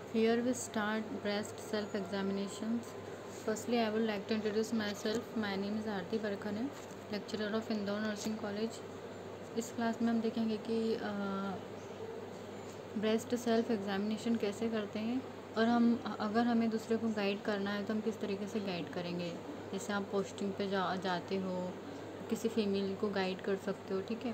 Here we start breast self-examinations. Firstly, I would like to introduce myself. My name is Aarti Barkhane, lecturer of Indore Nursing College. इस class में हम देखेंगे कि breast self examination कैसे करते हैं और हम अगर हमें दूसरे को गाइड करना है तो हम किस तरीके से गाइड करेंगे। जैसे आप पोस्टिंग पे जाते हो, किसी फीमेल को गाइड कर सकते हो, ठीक है।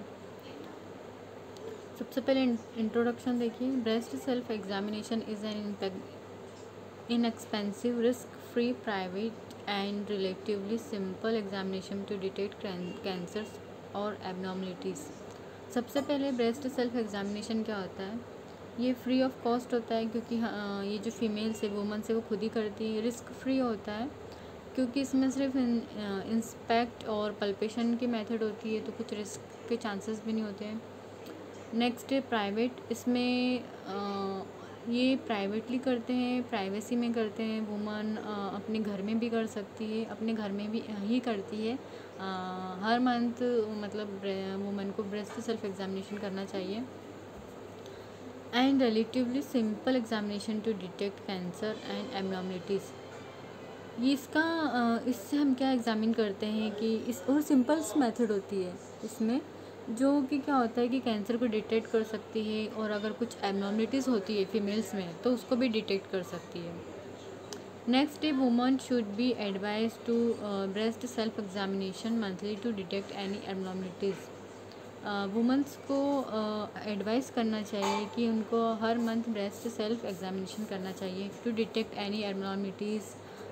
सबसे पहले इंट्रोडक्शन देखिए। Breast self examination is an inexpensive, risk-free, private and relatively simple examination to detect cancers और abnormalities। सबसे पहले ब्रेस्ट सेल्फ एग्जामिनेशन क्या होता है, ये फ्री ऑफ कॉस्ट होता है क्योंकि ये जो फीमेल्स है वुमन्स है वो खुद ही करती है। रिस्क फ्री होता है क्योंकि इसमें सिर्फ इंस्पेक्ट और पल्पेशन की मेथड होती है, तो कुछ रिस्क के चांसेस भी नहीं होते हैं। नेक्स्ट है प्राइवेट। इसमें ये प्राइवेटली करते हैं, प्राइवेसी में करते हैं। वुमन अपने घर में भी कर सकती है, अपने घर में भी ही करती है। हर मंथ मतलब वुमन को ब्रेस्ट सेल्फ एग्जामिनेशन करना चाहिए। And relatively simple examination to detect cancer and abnormalities. ये इससे हम क्या एग्जामिन करते हैं कि इस और सिंपल मेथड होती है इसमें, जो कि क्या होता है कि कैंसर को डिटेक्ट कर सकती है और अगर कुछ एबनॉर्मलिटीज़ होती है फीमेल्स में तो उसको भी डिटेक्ट कर सकती है। Next day woman should be advise to breast self examination monthly to detect any abnormalities. Womens को एडवाइस करना चाहिए कि उनको हर मंथ ब्रेस्ट सेल्फ एग्जामिनेशन करना चाहिए to detect any abnormalities,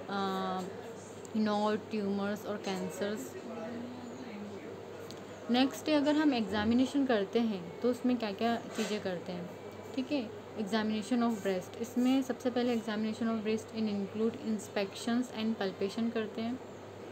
node, tumours और कैंसर्स। नेक्स्ट डे अगर हम एग्जामिनेशन करते हैं तो उसमें क्या क्या चीज़ें करते हैं, ठीक है। एग्जामिनेशन ऑफ ब्रेस्ट, इसमें सबसे पहले examination of breast include inspections and palpation करते हैं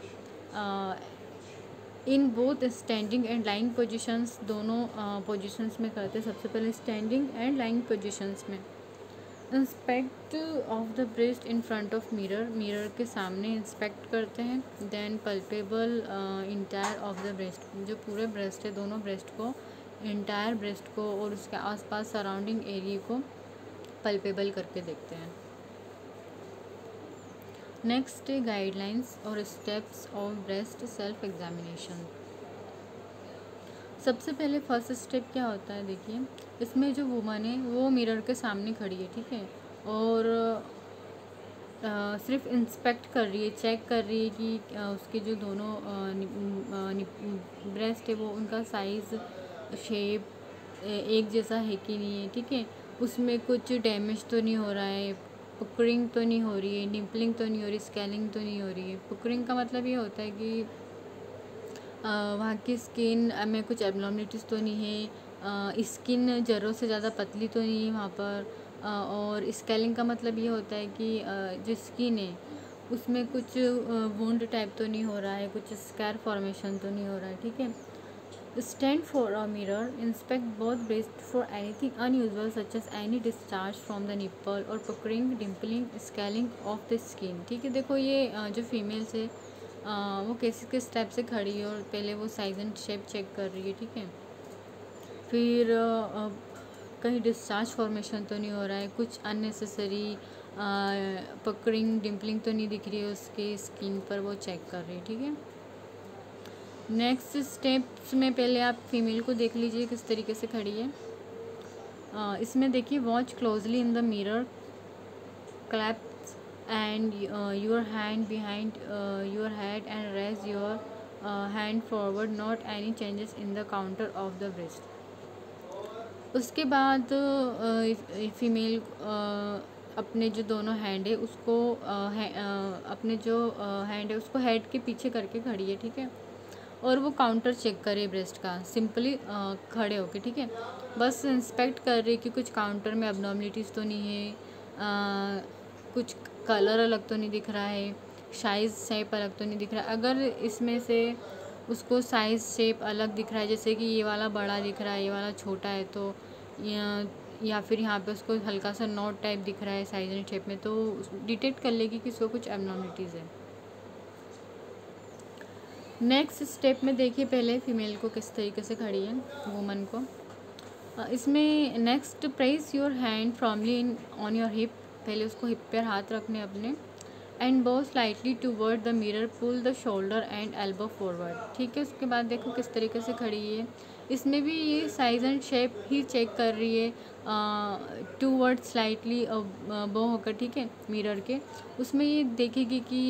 in both standing and lying positions. दोनों पोजीशंस में करते हैं। सबसे पहले स्टैंडिंग एंड लाइंग पोजीशंस में। Inspect of the breast in front of mirror, mirror के सामने इंस्पेक्ट करते हैं। Then palpable entire of the breast, जो पूरे ब्रेस्ट है दोनों ब्रेस्ट को, इंटायर ब्रेस्ट को और उसके आसपास सराउंडिंग एरिया को पल्पेबल करके देखते हैं। नेक्स्ट गाइडलाइंस और steps of breast self examination. सबसे पहले फर्स्ट स्टेप क्या होता है, देखिए इसमें जो वुमन है वो मिरर के सामने खड़ी है, ठीक है, और सिर्फ इंस्पेक्ट कर रही है, चेक कर रही है कि उसके जो दोनों ब्रेस्ट है वो उनका साइज़, शेप एक जैसा है कि नहीं है, ठीक है, उसमें कुछ डैमेज तो नहीं हो रहा है, पुकरिंग तो नहीं हो रही है, निपलिंग तो नहीं हो रही, स्केलिंग तो नहीं हो रही है। पुकरिंग का मतलब ये होता है कि वहाँ की स्किन में कुछ एबनॉर्मलिटीज़ तो नहीं है, स्किन ज़रूरत से ज़्यादा पतली तो नहीं है वहाँ पर, और स्केलिंग का मतलब ये होता है कि जो स्किन है उसमें कुछ वुंड टाइप तो नहीं हो रहा है, कुछ स्कार फॉर्मेशन तो नहीं हो रहा है, ठीक है। Stand for a mirror, inspect both breast for anything unusual such as any discharge from the nipple और puckering, dimpling, scaling of the skin, ठीक है। देखो ये जो फीमेल्स है वो किस स्टेप से खड़ी है और पहले वो साइज एंड शेप चेक कर रही है, ठीक है। फिर कहीं डिस्चार्ज फॉर्मेशन तो नहीं हो रहा है, कुछ अननेसेसरी पकड़िंग, डिम्पलिंग तो नहीं दिख रही है उसके स्किन पर, वो चेक कर रही है, ठीक है। नेक्स्ट स्टेप्स में पहले आप फीमेल को देख लीजिए किस तरीके से खड़ी है। इसमें देखिए watch closely in the mirror, clap and your hand behind your head and raise your hand forward, not any changes in the counter of the breast। उसके बाद फीमेल अपने जो दोनों हैंड है उसको अपने जो हैंड है उसको हेड के पीछे करके खड़ी है, ठीक है, और वो काउंटर चेक करे ब्रेस्ट का, सिंपली खड़े होके, ठीक है। बस इंस्पेक्ट कर रही कि कुछ काउंटर में अबनॉर्मलिटीज़ तो नहीं है, कुछ कलर अलग तो नहीं दिख रहा है, साइज़ शेप अलग तो नहीं दिख रहा है। अगर इसमें से उसको साइज़ शेप अलग दिख रहा है, जैसे कि ये वाला बड़ा दिख रहा है, ये वाला छोटा है, तो या फिर यहाँ पे उसको हल्का सा नॉट टाइप दिख रहा है साइज़ एंड शेप में, तो डिटेक्ट कर लेगी कि इसको कुछ एबनॉर्मलिटीज़ है। नेक्स्ट स्टेप में देखिए पहले फीमेल को किस तरीके से खड़ी है, वुमन को। इसमें next place your hand firmly in on your hip पहले उसको हिप पर हाथ रखने अपने, and bow slightly toward the mirror, pull the shoulder and elbow forward, ठीक है। उसके बाद देखो किस तरीके से खड़ी है, इसमें भी ये साइज़ एंड शेप ही चेक कर रही है, टूवर्ड स्लाइटली बो होकर, ठीक है, मिरर के। उसमें ये देखेगी कि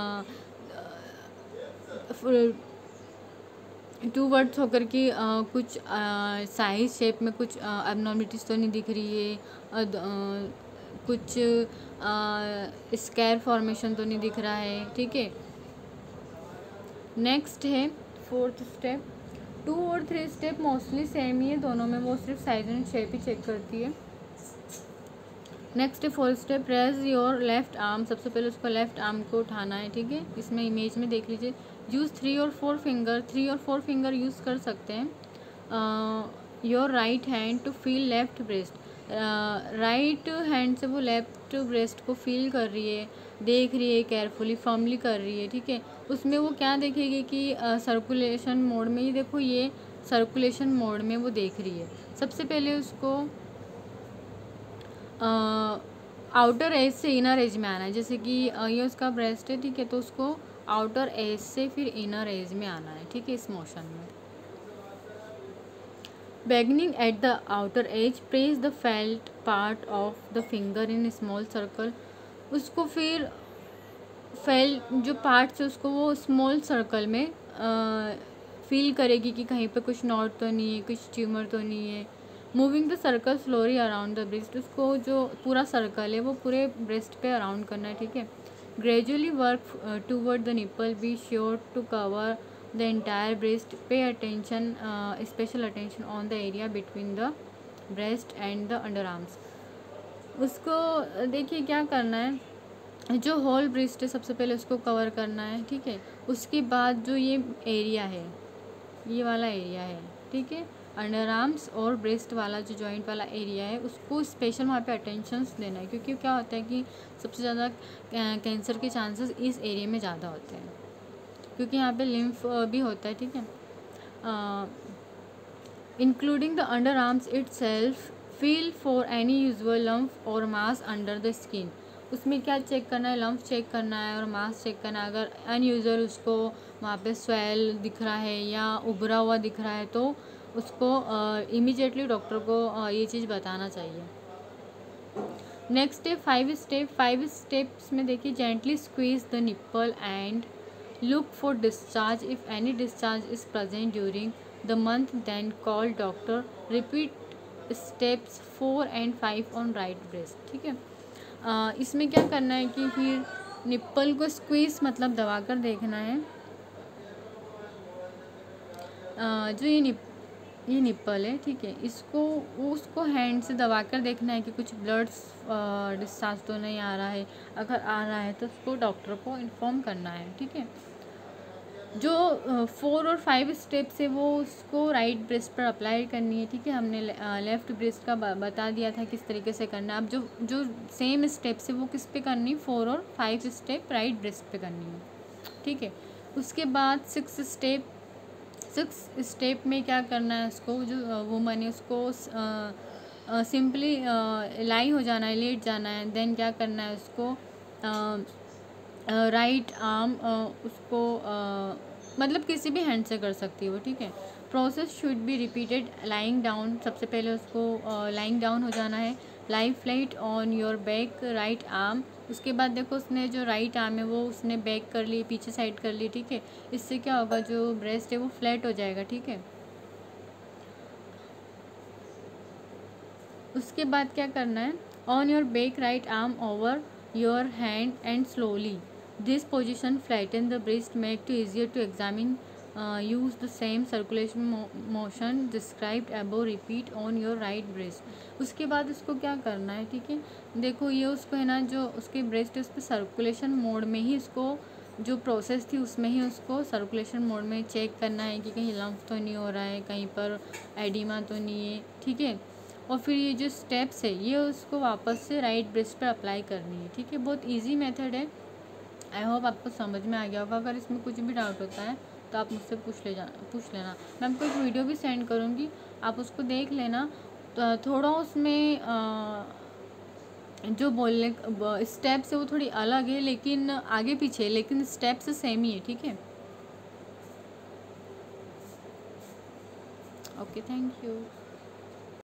टू वर्ड्स होकर के कुछ साइज शेप में कुछ एबनॉर्मलिटीज़ तो नहीं दिख रही है, कुछ स्क्वायर फॉर्मेशन तो नहीं दिख रहा है, ठीक है। नेक्स्ट है फोर्थ स्टेप। 2 और 3 स्टेप मोस्टली सेम ही है दोनों में, वो सिर्फ साइज एंड शेप ही चेक करती है। नेक्स्ट है 4th step, raise your left arm. सबसे पहले उसको लेफ्ट आर्म को उठाना है, ठीक है। इसमें इमेज में देख लीजिए, यूज़ 3 और 4 फिंगर, 3 और 4 फिंगर यूज़ कर सकते हैं। Your right hand to feel left breast, right hand से वो लेफ्ट ब्रेस्ट को फील कर रही है, देख रही है, केयरफुली फर्मली कर रही है, ठीक है। उसमें वो क्या देखेगी कि सर्कुलेशन मोड में, ये देखो ये सर्कुलेशन मोड में वो देख रही है। सबसे पहले उसको आउटर एज से इनर एज में आना है, जैसे कि ये उसका ब्रेस्ट है, ठीक है, तो उसको आउटर एज से फिर इनर एज में आना है, ठीक है, इस मोशन में। Beginning at the outer edge, place the felt part of the finger in small circle. उसको फिर फेल्ट जो पार्ट्स है उसको वो स्मॉल सर्कल में फील करेगी कि कहीं पे कुछ नॉट तो नहीं है, कुछ ट्यूमर तो नहीं है। Moving the circle slowly around the breast, उसको जो पूरा सर्कल है वो पूरे ब्रेस्ट पे अराउंड करना है, ठीक है। Gradually work toward the nipple, be sure to cover the entire breast, pay attention, special attention on the area between the breast and the underarms. उसको देखिए क्या करना है, जो होल ब्रेस्ट है सबसे पहले उसको कवर करना है, ठीक है। उसके बाद जो ये एरिया है, ये वाला एरिया है, ठीक है, अंडर आर्म्स और ब्रेस्ट वाला जो जॉइंट वाला एरिया है उसको स्पेशल वहाँ पे अटेंशंस देना है, क्योंकि क्या होता है कि सबसे ज़्यादा कैंसर के चांसेस इस एरिया में ज़्यादा होते हैं, क्योंकि यहाँ पे लिम्फ भी होता है, ठीक है। Including the underarms itself, feel for any usual lump और मास अंडर द स्किन। उसमें क्या चेक करना है, लम्फ चेक करना है और मास चेक करना है। अगर अनयूजुअल उसको वहाँ पे स्वेल दिख रहा है या उभरा हुआ दिख रहा है तो उसको इमीडिएटली डॉक्टर को ये चीज़ बताना चाहिए। नेक्स्ट है 5 स्टेप। 5 स्टेप्स में देखिए, gently squeeze the nipple and look for discharge. If any discharge is present during the month, then call doctor. Repeat steps 4 and 5 on right breast, ठीक है। इसमें क्या करना है कि फिर निप्पल को स्क्वीज मतलब दबाकर देखना है। जो ये निप्पल है, ठीक है, उसको हैंड से दबाकर देखना है कि कुछ ब्लड डिस्चार्ज तो नहीं आ रहा है। अगर आ रहा है तो उसको डॉक्टर को इन्फॉर्म करना है, ठीक है। जो 4 और 5 स्टेप्स है वो उसको राइट ब्रेस्ट पर अप्लाई करनी है, ठीक है। हमने लेफ़्ट ब्रेस्ट का बता दिया था किस तरीके से करना है। अब जो सेम स्टेप्स है वो किस पे करनी है, 4 और 5 स्टेप राइट ब्रेस्ट पे करनी है, ठीक है। उसके बाद 6 स्टेप में क्या करना है, उसको जो वुमन है उसको सिंपली लाई हो जाना है, लेट जाना है। देन क्या करना है, उसको राइट आर्म उसको मतलब किसी भी हैंड से कर सकती है वो, ठीक है। Process should be repeated lying down. सबसे पहले उसको लाइंग डाउन हो जाना है। Lie flat on your back right arm. उसके बाद देखो उसने जो राइट आर्म है वो उसने बैक कर ली, पीछे साइड कर ली, ठीक है। इससे क्या होगा, जो ब्रेस्ट है वो फ्लैट हो जाएगा, ठीक है। उसके बाद क्या करना है, on your back right arm over your hand and slowly this position flatten the breast make to easier to examine. Use the same circulation motion described above, repeat on your right breast. उसके बाद उसको क्या करना है, ठीक है। देखो ये उसको है ना, जो उसके ब्रेस्ट है उस पर सर्कुलेशन मोड में ही उसको जो प्रोसेस थी उसमें ही उसको सर्कुलेशन मोड में चेक करना है कि कहीं लम्फ तो नहीं हो रहा है, कहीं पर एडिमा तो नहीं है, ठीक है। और फिर ये जो स्टेप्स है ये उसको वापस से राइट ब्रेस्ट पर अप्लाई करनी है, ठीक है। बहुत ईजी मेथड है। आई होप आपको समझ में आ गया होगा। अगर इसमें कुछ भी डाउट होता है तो आप मुझसे पूछ लेना। मैं आपको एक वीडियो भी सेंड करूँगी, आप उसको देख लेना। तो थोड़ा उसमें जो बोलने स्टेप्स है वो थोड़ी अलग है, लेकिन आगे पीछे है, लेकिन स्टेप्स सेम ही है, ठीक है। Okay, thank you.